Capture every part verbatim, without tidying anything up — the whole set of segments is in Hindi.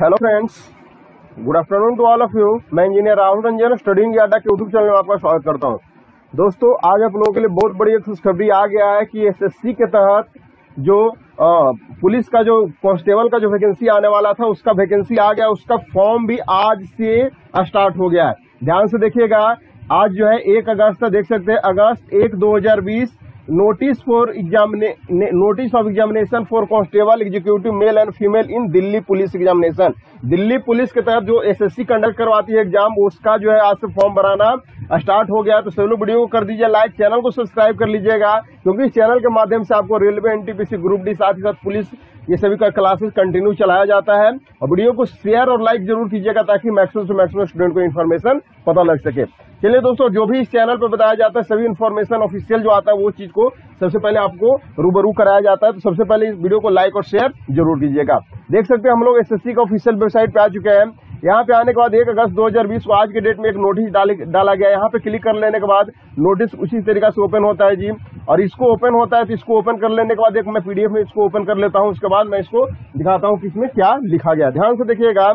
Hello friends, good afternoon to all of you. मैं इंजीनियर राहुल रंजन स्टडीइंग अड्डा के यूट्यूब चैनल में आपका स्वागत करता हूं। दोस्तों, आज आप लोगों के लिए बहुत बड़ी एक खुशखबरी आ गया है कि एसएससी के तहत जो आ, पुलिस का जो कांस्टेबल का जो वैकेंसी आने वाला था उसका वैकेंसी आ गया। उसका फॉर्म भी आज से स्टार्ट हो गया है। ध्यान से देखिएगा, आज जो है एक अगस्त, देख सकते हैं अगस्त एक दो हजार बीस, notice for examine notice of examination for constable executive male and female in Delhi police examination. Delhi police के तहत जो एसएससी कंडक्ट करवाती है एग्जाम, उसका जो है आज से फॉर्म भराना स्टार्ट हो गया। तो सभी लोग वीडियो को कर दीजिए लाइक, चैनल को सब्सक्राइब कर लीजिएगा, क्योंकि इस चैनल के माध्यम से आपको रेलवे, एनटीपीसी, ग्रुप डी, साथ ही साथ पुलिस, ये सभी का क्लासेस कंटिन्यू चलाया जाता है। और वीडियो को शेयर और लाइक जरूर कीजिएगा ताकि मैक्सिमम से मैक्सिमम स्टूडेंट को इन्फॉर्मेशन पता लग सके। चलिए दोस्तों, जो भी इस चैनल पर बताया जाता है सभी इन्फॉर्मेशन ऑफिशियल जो आता है वो चीज को सबसे पहले आपको रूबरू कराया जाता है। तो सबसे पहले इस वीडियो को लाइक और शेयर जरूर कीजिएगा। देख सकते हैं हम लोग एसएससी का ऑफिशियल वेबसाइट पे आ चुके हैं। यहाँ पे आने के बाद एक अगस्त दो हजार बीस को आज के डेट में एक नोटिस डाला गया। यहाँ पे क्लिक कर लेने के बाद नोटिस उसी तरीके से ओपन होता है जी। और इसको ओपन होता है तो इसको ओपन कर लेने के बाद एक मैं पीडीएफ में इसको ओपन कर लेता हूँ। उसके बाद मैं इसको दिखाता हूँ कि इसमें क्या लिखा गया। ध्यान से देखिएगा,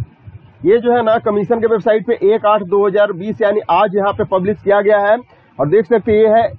ये जो है ना कमीशन के वेबसाइट पे एक आठ दो हजार बीस यानी आज यहाँ पे पब्लिश किया गया है। और देख सकते हैं ये है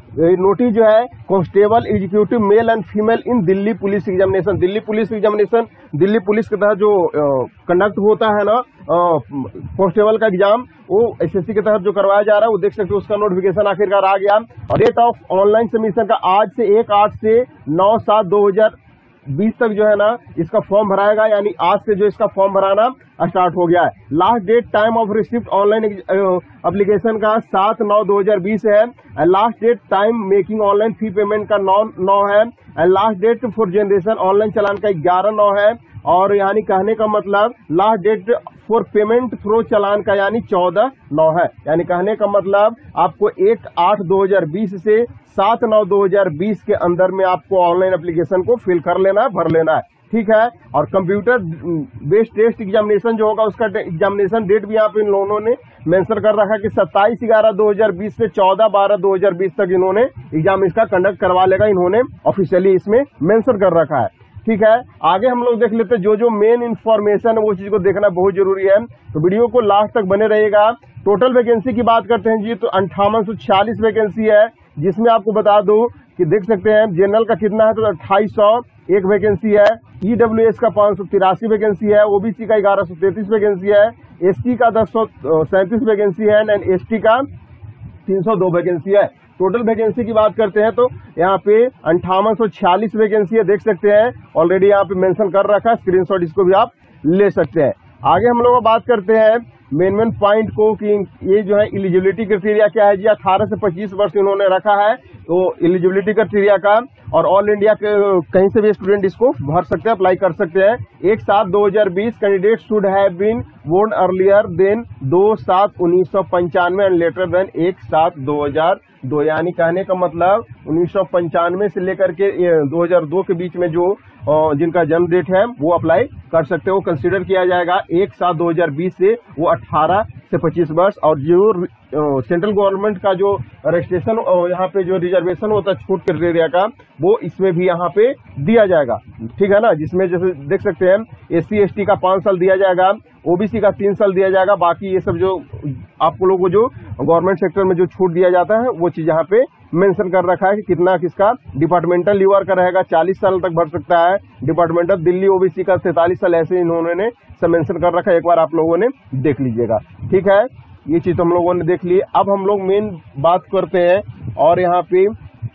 नोटिस जो है constable executive male and female in Delhi police examination. Delhi police examination, Delhi police के तहत जो कंडक्ट होता है ना कांस्टेबल का एग्जाम, वो एसएससी के तहत जो करवाया जा रहा है वो देख सकते हो उसका नोटिफिकेशन आखिरकार आ गया। और डेट ऑफ ऑनलाइन सबमिशन का आज से एक आठ से नौ सात दो हजार बीस तक जो है ना इसका फॉर्म भराएगा, यानी आज से जो इसका फॉर्म भराना स्टार्ट हो गया है। Last date time of receipt online application का सात नौ दो हजार बीस है। And last date time making online fee payment का नौ नौ है। And last date for generation online challan का ग्यारह नौ है। और यानी कहने का मतलब last date for payment through challan का यानी चौदह नौ है। यानी कहने का मतलब आपको एक आठ दो हजार बीस से सात नौ दो हजार बीस के अंदर में आपको ऑनलाइन एप्लीकेशन को फिल कर लेना है, भर लेना है, ठीक है। और कंप्यूटर बेस्ड टेस्ट एग्जामिनेशन जो होगा उसका एग्जामिनेशन डेट भी यहाँ पे इन लोगों ने मेंशन कर रखा है कि सत्ताईस ग्यारह दो हजार बीस से चौदह बारह दो हजार बीस तक इन्होंने एग्जाम इसका कंडक्ट करवा लेगा। इन्होंने ऑफिशियली इसमें मेंशन कर रखा है, ठीक है। आगे हम लोग देख लेते हैं जो जो मेन इन्फॉर्मेशन है वो चीज को देखना बहुत जरूरी है। तो वीडियो को लास्ट तक बने रहिएगा। टोटल वैकेंसी की बात करते हैं जी, तो अंठावन सौ छियालीस वैकेंसी है, जिसमें आपको बता दूं कि देख सकते हैं जनरल का कितना है तो अट्ठाईस सौ एक वैकेंसी है। ईडब्ल्यूएस का पांच सौ तिरासी वैकेंसी है। ओबीसी का ग्यारह सौ तैतीस वैकेंसी है। एससी का दस सौ सैंतीस वैकेंसी है। एंड एसटी का तीन सौ दो वैकेंसी है। टोटल वैकेंसी की बात करते हैं तो यहाँ पे अंठावन सौ छियालीस वैकेंसी है, देख सकते हैं ऑलरेडी यहाँ पे मेंशन कर रखा है। स्क्रीनशॉट इसको भी आप ले सकते हैं। आगे हम लोग बात करते हैं मेन मेन पॉइंट को कि ये जो है एलिजिबिलिटी क्राइटेरिया क्या है जी। अठारह से पच्चीस वर्ष इन्होंने रखा है, तो एलिजिबिलिटी क्राइटेरिया का। और ऑल इंडिया के कहीं से भी स्टूडेंट इसको भर सकते हैं, अप्लाई कर सकते हैं। एक सात दो हजार बीस candidate should have been born earlier than दो सात उन्नीस सौ पंचानवे एंड लेटर देन एक सात दो हजार दो। यानी कहने का मतलब उन्नीस सौ पंचानवे से लेकर के दो हजार दो के बीच में जो जिनका जन्म डेट है वो अप्लाई कर सकते हो, कंसीडर किया जाएगा। एक सात दो हजार बीस से वो अठारह से पच्चीस वर्ष। और जो सेंट्रल गवर्नमेंट का जो रजिस्ट्रेशन यहाँ पे जो रिजर्वेशन होता है छूट क्राइटेरिया का, वो इसमें भी यहाँ पे दिया जाएगा, ठीक है ना। जिसमें जैसे देख सकते हैं एस सी एस टी का पांच साल दिया जाएगा, ओबीसी का तीन साल दिया जाएगा। बाकी ये सब जो आप लोगों को जो गवर्नमेंट सेक्टर में जो छूट दिया जाता है वो चीज यहाँ पे मेंशन कर रखा है कि कितना किसका डिपार्टमेंटल लीवर का रहेगा, चालीस साल तक भर सकता है। डिपार्टमेंटल दिल्ली ओबीसी का तैंतालीस साल, ऐसे इन्होंने सब मेंशन कर रखा है। एक बार आप लोगों ने देख लीजिएगा, ठीक है। ये चीज हम लोगों ने देख ली। अब हम लोग मेन बात करते हैं और यहाँ पे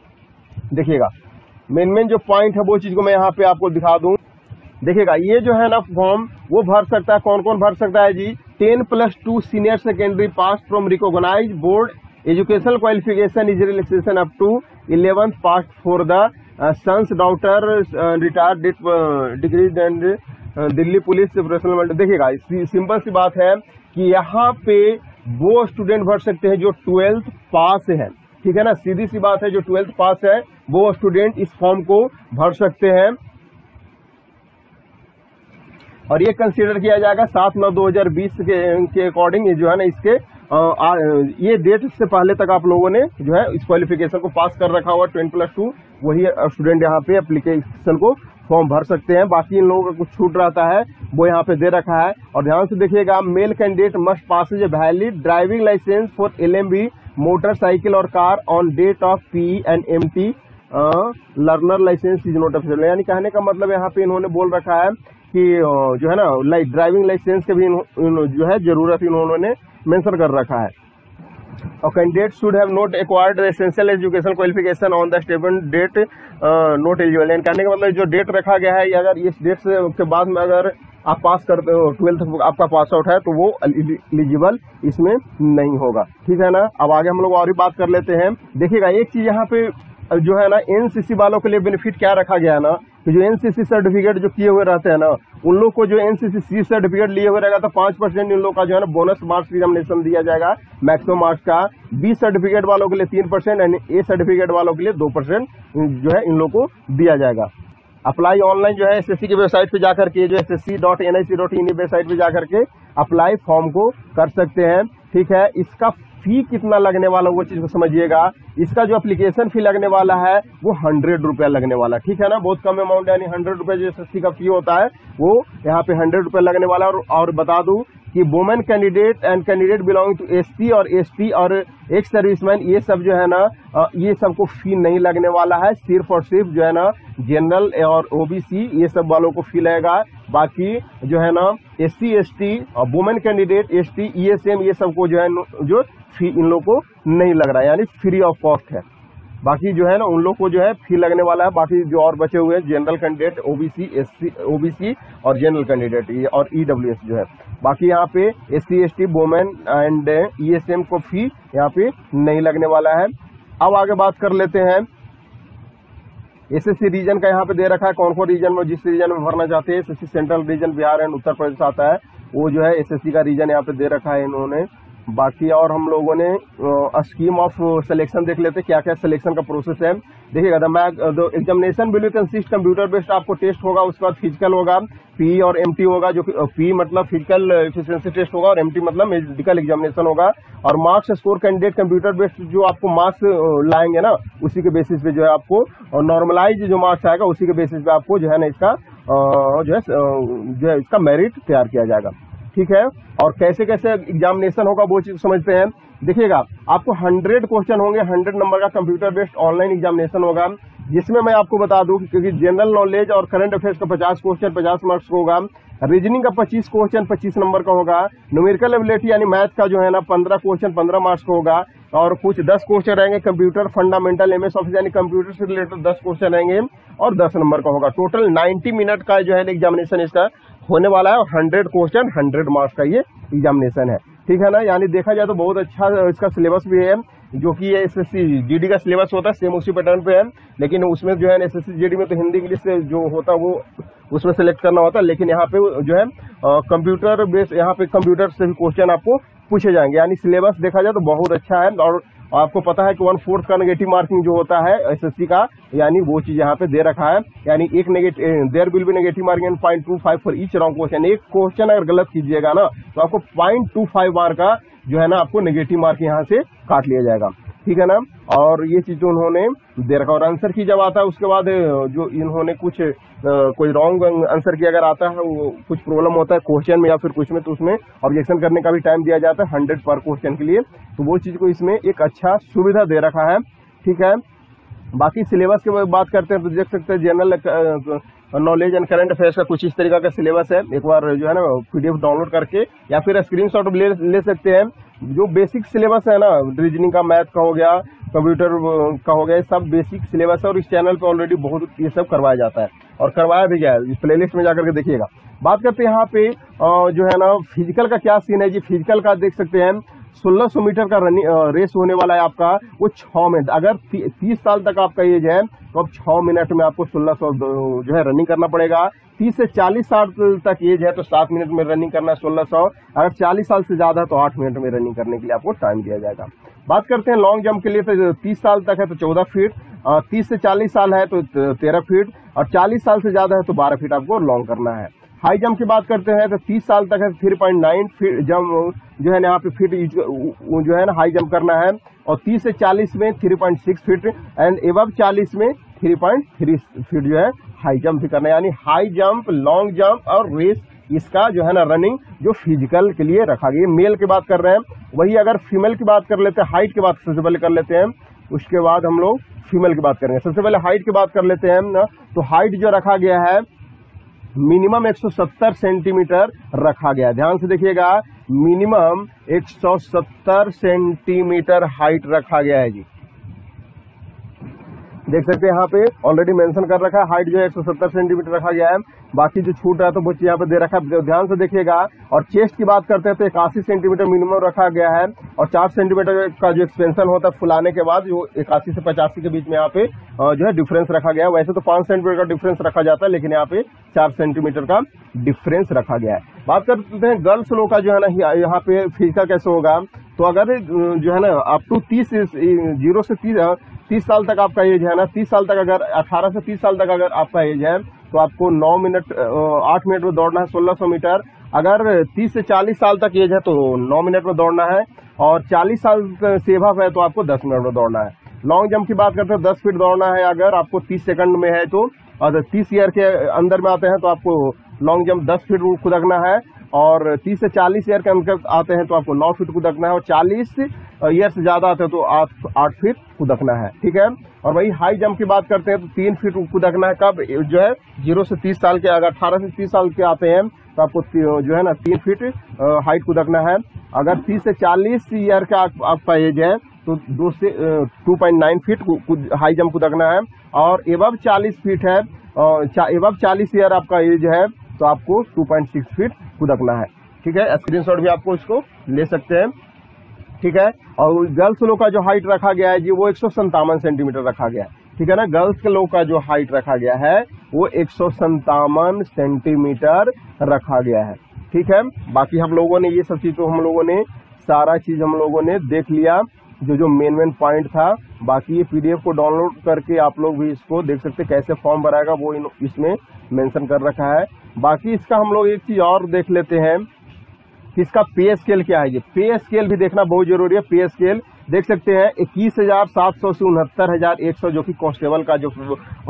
देखिएगा मेन मेन जो पॉइंट है वो चीज को मैं यहाँ पे आपको दिखा दूं। देखिएगा ये जो है ना फॉर्म वो भर सकता है, कौन कौन भर सकता है जी। Ten plus two senior secondary pass from recognised board educational qualification is relaxation up to eleventh pass for the sons daughter retired degree and Delhi police professional. देखिएगा सिंपल सी बात है कि यहाँ पे वो स्टूडेंट भर सकते हैं जो ट्वेल्थ पास है, ठीक है ना। सीधी सी बात है, जो ट्वेल्थ पास है वो स्टूडेंट इस फॉर्म को भर सकते हैं। और ये कंसीडर किया जाएगा सात नौ दो हजार बीस के अकॉर्डिंग। ये जो है ना इसके आ, आ, ये डेट से पहले तक आप लोगों ने जो है इस क्वालिफिकेशन को पास कर रखा हुआ टेन प्लस टू, वही स्टूडेंट यहाँ पे एप्लीकेशन को फॉर्म भर सकते हैं। बाकी इन लोगों का कुछ छूट रहता है वो यहाँ पे दे रखा है। और ध्यान से देखिएगा, male candidate must pass a valid driving licence for L M B motorcycle और car on date of P and M T learner licence is not available. यानी कहने का मतलब यहाँ पे इन्होंने बोल रखा है कि जो है ना लाइक ड्राइविंग लाइसेंस के भी इन, इन, जो है जरूरत इन्होंने मेंशन कर रखा है। और candidate should have not acquired essential education qualification on the stable date not eligible. यानी कहने का मतलब जो डेट रखा गया है, अगर इस डेट से के बाद में अगर आप पास करते हो, ट्वेल्थ आपका पास आउट है, तो वो एलिजिबल इसमें नहीं होगा। ठीक है ना। अब आगे हम लोग और भी बात कर लेते हैं। देखिएगा, एक चीज यहाँ पे जो है ना एनसीसी वालों के लिए बेनिफिट क्या रखा गया है ना, कि जो एनसीसी सर्टिफिकेट जो किए हुए रहते हैं ना, उन लोग को जो एनसीसी सी सर्टिफिकेट लिए हुए रहेगा तो पांच परसेंट इन लोग का जो है ना बोनस मार्क्स एग्जामिनेशन दिया जाएगा मैक्सिमम मार्क्स का। बी सर्टिफिकेट वालों के लिए तीन परसेंट एंड ए सर्टिफिकेट वालों के लिए दो परसेंट जो है इन लोग को दिया जाएगा। अप्लाई ऑनलाइन जो है एसएससी की वेबसाइट पे जाकर के, जो S S C dot N I C dot in website पे जाकर के अप्लाई फॉर्म को कर सकते हैं। ठीक है। इसका फी कितना लगने वाला वो चीज को समझिएगा। इसका जो एप्लीकेशन फी लगने वाला है वो हंड्रेड रुपया लगने वाला। ठीक है ना। बहुत कम अमाउंट, यानी हंड्रेड रुपया जो एसएससी का फी होता है वो यहाँ पे हंड्रेड रुपया लगने वाला है। और, और बता दूं कि women candidate and candidate belonging to SC और एसटी और एक्स सर्विसमैन, ये सब जो है ना ये सबको फी नहीं लगने वाला है। सिर्फ और सिर्फ जो है ना जनरल और ओबीसी ये सब वालों को फी लगेगा। बाकी जो है ना एससी एसटी और वुमेन कैंडिडेट एसटी ईएसएम ये सबको जो है जो फी इन लोग को नहीं लग रहा है, यानी फ्री ऑफ कॉस्ट है। बाकी जो है ना उन लोग को जो है फी लगने वाला है। बाकी जो और बचे हुए general candidate OBC SC OBC और जनरल कैंडिडेट और ईडब्ल्यूएस जो है, बाकी यहाँ पे SC ST women and ESM को फी यहाँ पे नहीं लगने वाला है। अब आगे बात कर लेते हैं एसएससी रीजन का। यहाँ पे दे रखा है कौन कौन रीजन में, जिस रीजन में भरना चाहते हैं। SSC central region Bihar and Uttar Pradesh आता है, वो जो है एसएससी का रीजन यहाँ पे दे रखा है इन्होंने। बाकी और हम लोगों ने स्कीम ऑफ सिलेक्शन देख लेते हैं, क्या क्या सिलेक्शन का प्रोसेस है। देखिएगा, the examination will consist computer based आपको टेस्ट होगा, उसके बाद फिजिकल होगा, पी और एमटी होगा। जो पी मतलब फिजिकल एफिशिएंसी टेस्ट होगा और एमटी मतलब मेडिकल एग्जामिनेशन होगा। और marks score candidate computer based जो आपको मार्क्स लाएंगे ना, उसी के बेसिस पे जो है आपको नॉर्मलाइज जो मार्क्स आएगा उसी के बेसिस पे आपको जो है ना इसका जो है जो है इसका मेरिट तैयार किया जाएगा। ठीक है। और कैसे कैसे एग्जामिनेशन होगा वो चीज समझते हैं। देखिएगा, आपको हंड्रेड क्वेश्चन होंगे, हंड्रेड नंबर का कंप्यूटर बेस्ड ऑनलाइन एग्जामिनेशन होगा, जिसमें मैं आपको बता दूं क्योंकि जनरल नॉलेज और करंट अफेयर्स का पचास क्वेश्चन पचास मार्क्स का होगा, रीजनिंग का पच्चीस क्वेश्चन पच्चीस नंबर का होगा, न्यूमेरिकल एबिलिटी यानी मैथ का जो है ना पंद्रह क्वेश्चन पंद्रह मार्क्स का होगा, और कुछ दस क्वेश्चन रहेंगे कंप्यूटर फंडामेंटल एमएस ऑफिस यानी कंप्यूटर से रिलेटेड दस क्वेश्चन रहेंगे और दस नंबर का होगा। टोटल नाइन्टी मिनट का जो है एग्जामिनेशन इसका होने वाला है और हंड्रेड क्वेश्चन हंड्रेड मार्क्स का ये एग्जामिनेशन है। ठीक है ना। यानी देखा जाए तो बहुत अच्छा इसका सिलेबस भी है, जो कि ये एसएससी जीडी का सिलेबस होता है, सेम उसी पैटर्न पे है। लेकिन उसमें जो है एसएससी जीडी में तो हिंदी इंग्लिश से जो होता है वो उसमें सेलेक्ट करना होता है, लेकिन यहाँ पे जो है कंप्यूटर बेस यहाँ पे कंप्यूटर से भी क्वेश्चन आपको पूछे जाएंगे। यानी सिलेबस देखा जाए तो बहुत अच्छा है। और आपको पता है कि वन फोर्थ का नेगेटिव मार्किंग जो होता है एसएससी का, यानी वो चीज यहाँ पे दे रखा है। यानी एक negative there will be negative marking point two five for each wrong question. एक क्वेश्चन अगर गलत कीजिएगा ना तो आपको पॉइंट टू फाइव मार्क का जो है ना आपको नेगेटिव मार्क यहाँ से काट लिया जाएगा। ठीक है ना। और ये चीज जो उन्होंने दे रखा। और आंसर की जब आता है उसके बाद जो इन्होंने कुछ आ, कोई रॉन्ग आंसर की अगर आता है, वो कुछ प्रॉब्लम होता है क्वेश्चन में या फिर कुछ में, तो उसमें ऑब्जेक्शन करने का भी टाइम दिया जाता है हंड्रेड पर क्वेश्चन के लिए। तो वो चीज को इसमें एक अच्छा सुविधा दे रखा है। ठीक है। बाकी सिलेबस की बात करते हैं तो देख सकते हैं general knowledge and current affairs का कुछ इस तरीका का सिलेबस है। एक बार जो है ना पीडीएफ डाउनलोड करके या फिर स्क्रीनशॉट ले ले सकते हैं। जो बेसिक सिलेबस है ना, रीजनिंग का, मैथ का हो गया, कंप्यूटर का हो गया, सब बेसिक सिलेबस है और इस चैनल पे ऑलरेडी बहुत ये सब करवाया जाता है और करवाया भी गया है। इस प्लेलिस्ट में जाकर के देखिएगा। बात करते हैं यहाँ पे जो है ना फिजिकल का क्या सीन है जी। फिजिकल का देख सकते हैं सोलह सौ मीटर का रनिंग रेस होने वाला है आपका, वो छह मिनट। अगर तीस साल तक आपका एज है तो अब छह मिनट में आपको सोलह सौ जो है रनिंग करना पड़ेगा। तीस से चालीस साल तक एज है तो सात मिनट में रनिंग करना है सोलह सौ। अगर चालीस साल से ज्यादा है तो आठ मिनट में रनिंग करने के लिए आपको टाइम दिया जाएगा। बात करते हैं लॉन्ग जंप के लिए, तो तीस साल तक है तो चौदह फीट, तीस से चालीस साल है तो तेरह फीट, और चालीस साल से ज्यादा है तो बारह फीट आपको लॉन्ग करना है। हाई जंप की बात करते हैं तो तीस साल तक है three point nine feet jump जो है ना यहाँ पे फीट जो है ना हाई जंप करना है, और तीस से चालीस में three point six feet and above चालीस में थ्री पॉइंट थ्री फीट जो है हाई जंप भी करना है, यानी हाई जंप, लॉन्ग जंप और रेस, इसका जो है ना रनिंग जो फिजिकल के लिए रखा गया। मेल की बात कर रहे हैं, वही अगर फीमेल की बात कर लेते हैं, हाइट की बात सबसे पहले कर लेते हैं, उसके बाद हम लोग फीमेल की बात करेंगे। सबसे पहले हाइट की बात कर लेते हैं ना, तो हाइट जो रखा गया है मिनिमम एक सौ सत्तर सेंटीमीटर रखा गया है। ध्यान से देखिएगा, मिनिमम एक सौ सत्तर सेंटीमीटर हाइट रखा गया है जी। देख सकते हैं यहाँ पे ऑलरेडी मेंशन कर रखा है, हाइट जो है एक सौ सत्तर सेंटीमीटर रखा गया है। बाकी जो छूट रहा है तो वो यहाँ पे दे रखा है, ध्यान से देखिएगा। और चेस्ट की बात करते हैं तो इक्यासी सेंटीमीटर मिनिमम रखा गया है, और चार सेंटीमीटर का जो एक्सपेंशन होता है फुलाने के बाद, जो इक्यासी से पचासी के बीच में यहाँ पे जो है डिफरेंस रखा गया है। वैसे तो पांच सेंटीमीटर का डिफरेंस रखा जाता है, लेकिन यहाँ पे चार सेंटीमीटर का डिफरेंस रखा गया है। बात करते हैं गर्ल्स लोग का जो है ना, यहाँ पे फिजिकल कैसे होगा, तो अगर जो है ना अप टू तीस जीरो से तीस तीस साल तक आपका एज है ना, तीस साल तक अगर अठारह से तीस साल तक अगर आपका एज है तो आपको नौ मिनट आठ मिनट में दौड़ना है सोलह सौ मीटर। अगर तीस से चालीस साल तक एज है तो नौ मिनट में दौड़ना है, और चालीस साल से अबव है तो आपको दस मिनट में दौड़ना है। लॉन्ग जंप की बात करते हैं, दस फीट दौड़ना है अगर आपको तीस सेकंड में है तो, और तीस ईयर के अंदर में आते हैं तो आपको लॉन्ग जंप दस फीट कूदकना है, और तीस से चालीस ईयर के अंदर आते हैं तो आपको नौ फीट कूदकना है, और चालीस ईयर से ज्यादा आते हैं तो आठ आठ फीट कूदकना है, ठीक है। और वही हाई जंप की बात करते हैं तो तीन फीट कूदकना है, कब जो है जीरो से तीस साल के, अगर अठारह से तीस साल के आते हैं तो आपको जो है ना तीन फीट हाइट कूदकना है। अगर तीस से चालीस ईयर का आपका एज है तो दो से two point nine feet high jump कूदकना है, और एबव चालीस फीट है, एबव चालीस ईयर आपका एज है तो आपको टू पॉइंट सिक्स फीट कूदकना है, ठीक है। स्क्रीनशॉट भी आपको इसको ले सकते हैं, ठीक है। और गर्ल्स लोग का जो हाइट रखा गया है जी वो एक सौ संतावन सेंटीमीटर रखा गया है, ठीक है ना। गर्ल्स के लोग का जो हाइट रखा गया है वो एक सौ संतावन सेंटीमीटर रखा गया है, ठीक है। बाकी हम लोगों ने ये सब चीज तो हम लोगों ने सारा चीज हम लोगों ने देख लिया, जो जो मेन मेन पॉइंट था। बाकी ये पीडीएफ को डाउनलोड करके आप लोग भी इसको देख सकते हैं, कैसे फॉर्म भराएगा वो इसमें मेंशन कर रखा है। बाकी इसका हम लोग एक चीज और देख लेते हैं कि इसका पे स्केल क्या है। ये पे स्केल भी देखना बहुत जरूरी है। पे स्केल देख सकते हैं इक्कीस हजार सात सौ से उनहत्तर हजार एक सौ जो कि कांस्टेबल का जो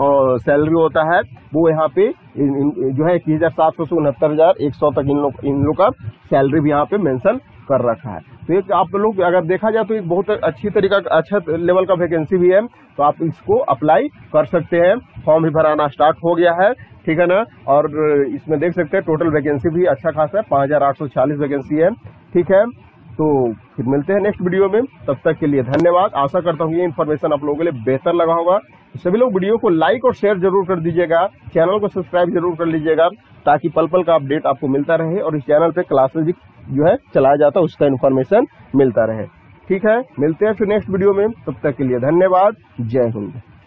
सैलरी होता है वो यहाँ पे जो है इक्कीस हजार सात सौ से उनहत्तर हजार एक सौ तक इन लोग इन लोग का सैलरी भी यहाँ पे मेंशन कर रखा है। तो एक आप लोग अगर देखा जाए तो एक बहुत अच्छी तरीका अच्छा लेवल का वैकेंसी भी है, तो आप इसको अप्लाई कर सकते हैं। फॉर्म भी भराना स्टार्ट हो गया है, ठीक है ना। और इसमें देख सकते हैं टोटल वैकेंसी भी अच्छा खासा है, पाँच हजार आठ सौ छियालीस वैकेंसी है, ठीक है। तो फिर मिलते हैं नेक्स्ट वीडियो में, तब तक के लिए धन्यवाद। आशा करता हूँ ये इन्फॉर्मेशन आप लोगों के लिए बेहतर लगा होगा। तो सभी लोग वीडियो को लाइक और शेयर जरूर कर दीजिएगा, चैनल को सब्सक्राइब जरूर कर लीजिएगा, ताकि पल पल का अपडेट आपको मिलता रहे और इस चैनल पे क्लासेज जो है चलाया जाता है उसका इन्फॉर्मेशन मिलता रहे, ठीक है। मिलते हैं फिर नेक्स्ट वीडियो में, तब तक के लिए धन्यवाद। जय हिंद।